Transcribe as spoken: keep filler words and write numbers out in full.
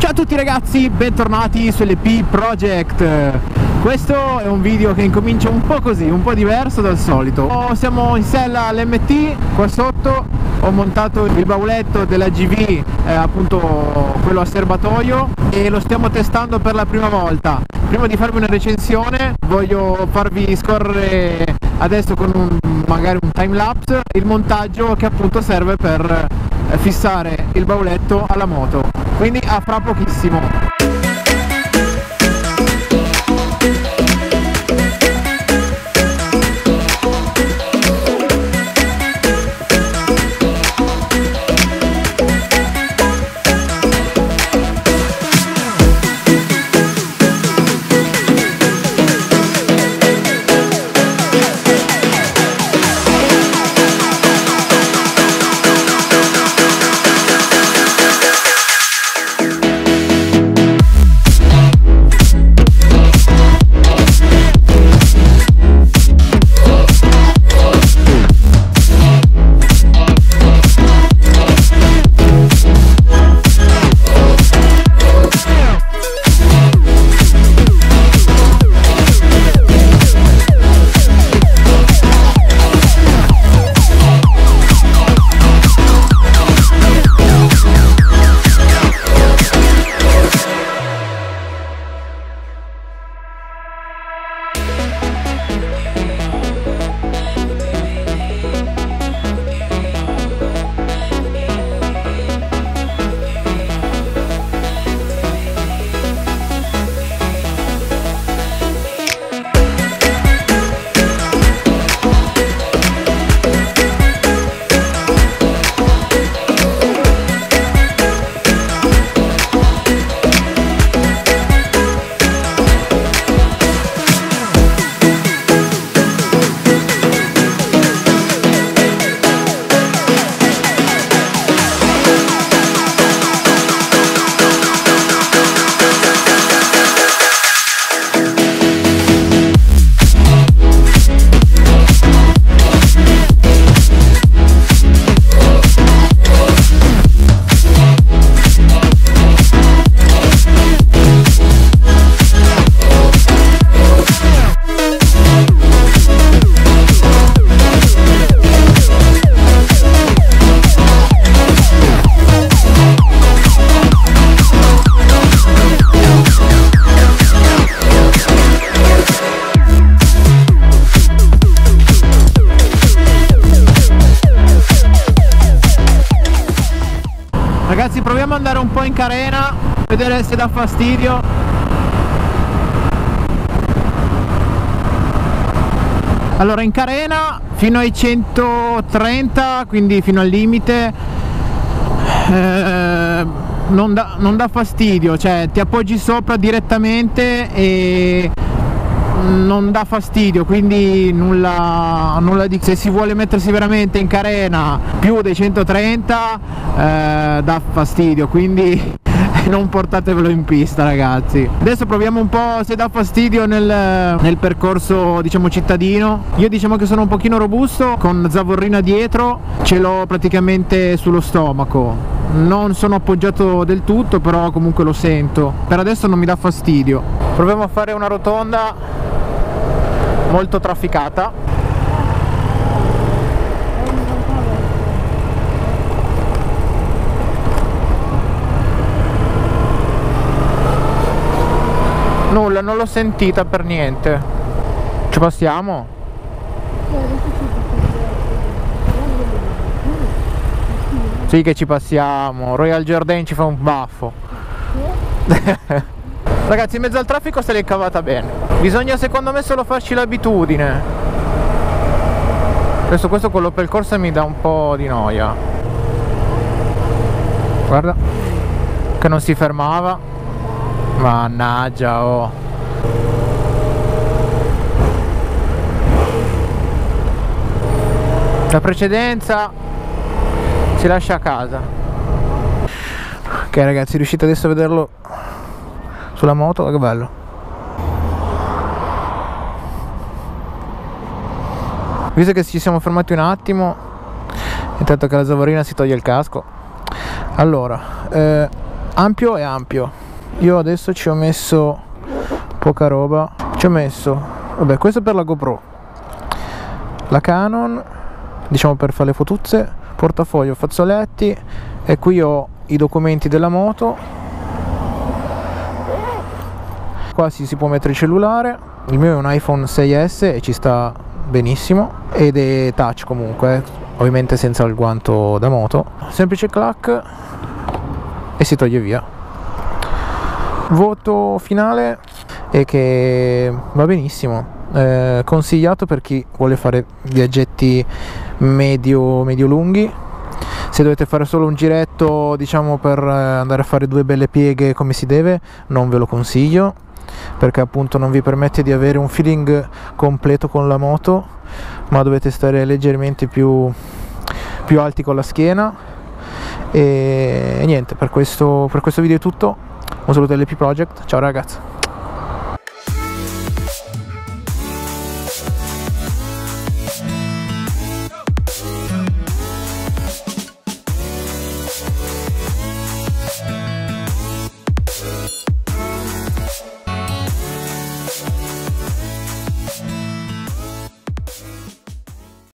Ciao a tutti ragazzi, bentornati su L P Project. Questo è un video che incomincia un po' così, un po' diverso dal solito. Siamo in sella all'M T, qua sotto ho montato il bauletto della G V, eh, appunto quello a serbatoio, e lo stiamo testando per la prima volta. Prima di farvi una recensione voglio farvi scorrere adesso con un, magari un time lapse il montaggio che appunto serve per eh, fissare il bauletto alla moto. Quindi a fra pochissimo. Ragazzi, proviamo ad andare un po' in carena, vedere se dà fastidio. Allora, in carena fino ai centotrenta, quindi fino al limite, eh, non dà, non dà fastidio, cioè ti appoggi sopra direttamente e non dà fastidio, quindi nulla, nulla di... Se si vuole mettersi veramente in carena più dei centotrenta eh, dà fastidio, quindi non portatevelo in pista ragazzi. Adesso proviamo un po' se dà fastidio nel, nel percorso diciamo cittadino. Io diciamo che sono un pochino robusto, con zavorrina dietro, ce l'ho praticamente sullo stomaco, non sono appoggiato del tutto, però comunque lo sento. Per adesso non mi dà fastidio. Proviamo a fare una rotonda molto trafficata. Nulla, non l'ho sentita per niente. Ci passiamo? Sì che ci passiamo. Royal Jordan ci fa un baffo. Ragazzi, in mezzo al traffico se l'è cavata bene. Bisogna secondo me solo farci l'abitudine. Adesso questo con lo percorso mi dà un po' di noia. Guarda che non si fermava. Mannaggia, oh. La precedenza si lascia a casa. Ok ragazzi, riuscite adesso a vederlo sulla moto? Che bello. Visto che ci siamo fermati un attimo, intanto che la Zavorina si toglie il casco, allora eh, ampio e ampio. Io adesso ci ho messo poca roba, ci ho messo, vabbè, questo per la GoPro, la Canon, diciamo per fare le fotuzze, portafoglio, fazzoletti, e qui ho i documenti della moto. Qua si, si può mettere il cellulare, il mio è un iPhone sei S e ci sta benissimo, ed è touch comunque, ovviamente senza il guanto da moto, semplice clac e si toglie via. Voto finale è che va benissimo, eh, consigliato per chi vuole fare viaggetti medio medio lunghi. Se dovete fare solo un giretto, diciamo, per andare a fare due belle pieghe come si deve, non ve lo consiglio, perché appunto non vi permette di avere un feeling completo con la moto, ma dovete stare leggermente più, più alti con la schiena. E, e niente, per questo, per questo video è tutto. Un saluto dall'E P Project, ciao ragazzi.